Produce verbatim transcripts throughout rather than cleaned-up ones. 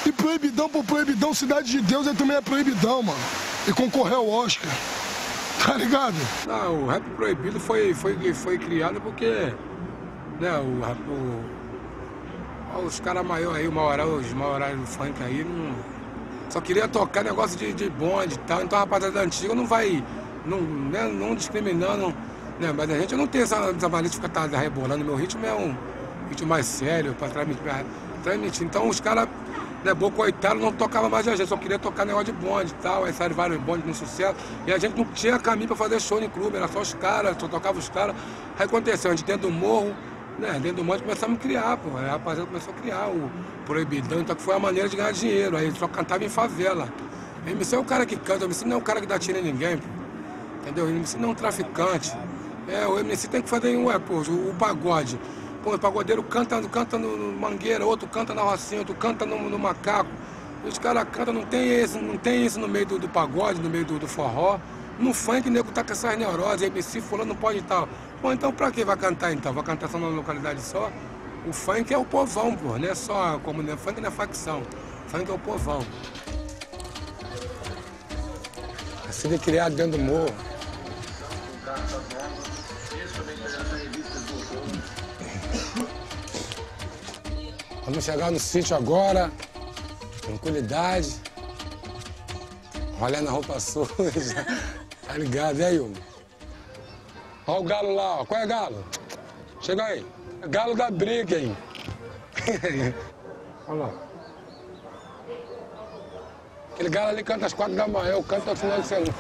E Proibidão por Proibidão, Cidade de Deus, ele também é proibidão, mano. E concorreu ao Oscar. Tá ligado? Não, o rap proibido foi, foi, foi criado porque, né, o, o, os caras maiores aí, o maioral, os maiorais do funk aí, não, só queria tocar negócio de, de bonde e tal. Então a rapaziada antiga não vai, não, né, não discriminando, né, mas a gente não tem essa, essa mania de ficar tá, rebolando. Meu ritmo é um ritmo mais sério, pra transmitir. transmitir. Então os caras, né, bocoitaram, não tocava mais a gente, só queria tocar negócio de bonde e tal. Aí saíram vários bondes no sucesso. E a gente não tinha caminho pra fazer show em clube, era só os caras, só tocava os caras. Aí aconteceu, a gente dentro do morro, né, dentro do morro começamos a criar, pô. Aí a rapaziada começou a criar o Proibidão, então que foi a maneira de ganhar dinheiro. Aí só cantava em favela. O M C é o cara que canta, o M C não é o cara que dá tiro em ninguém, pô. Entendeu? O M C não é um traficante. É, o M C tem que fazer, ué, pô, o, o pagode. Pô, o pagodeiro canta, canta no, no Mangueira, outro canta na Rocinha, outro canta no, no Macaco. E os caras cantam, não tem esse, não tem isso no meio do, do pagode, no meio do, do forró. No funk, o nego tá com essas neuroses, M C fulano não pode e tal. Pô, então pra que vai cantar então? Vai cantar só numa localidade só? O funk é o povão, pô, não é só a comunidade. Funk não é facção, funk é o povão. Assim de criado dentro do morro. Vamos chegar no sítio agora, tranquilidade, rolê na roupa suja, tá ligado, e aí, Hugo? Olha o galo lá, ó. Qual é galo? Chega aí, galo da briga, hein? Olha lá. Aquele galo ali canta às quatro da manhã, eu canto ao final de semana.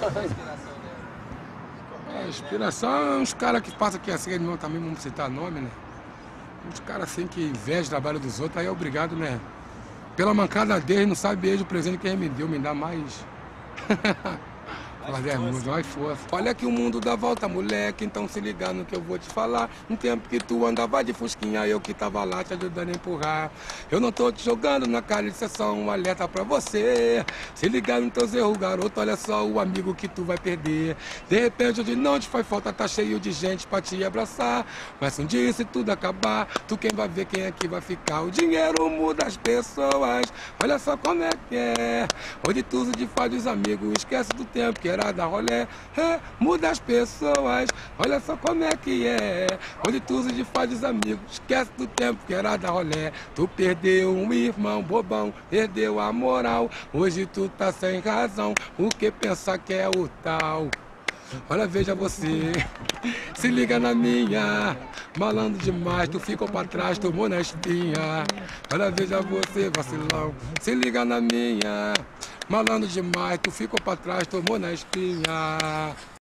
É, inspiração é uns caras que passam aqui assim, não, também vamos citar nome, né? Uns caras assim que invejam o trabalho dos outros, aí é obrigado, né? Pela mancada deles, não sabe beijo o presente que ele me deu, me dá mais. Fazer música, mais força. Olha que o mundo dá volta, moleque, então se liga no que eu vou te falar. No tempo que tu andava de fusquinha, eu que tava lá te ajudando a empurrar. Eu não tô te jogando na cara, isso é só um alerta pra você. Se ligar nos teus erros, garoto, olha só o amigo que tu vai perder. De repente hoje não te faz falta, tá cheio de gente pra te abraçar. Mas um dia se tudo acabar, tu quem vai ver quem aqui vai ficar. O dinheiro muda as pessoas, olha só como é que é. Hoje tu se faz dos amigos, esquece do tempo que era da rolé, é, muda as pessoas, olha só como é que é. Onde tu se faz dos amigos, esquece do tempo que era da rolé. Tu perdeu um irmão bobão, perdeu a moral. Hoje tu tá sem razão, o que pensa que é o tal? Olha, veja você, se liga na minha, malandro demais, tu ficou pra trás, tomou na espinha. Olha, veja você, vacilão, se liga na minha, malandro demais, tu ficou pra trás, tomou na espinha.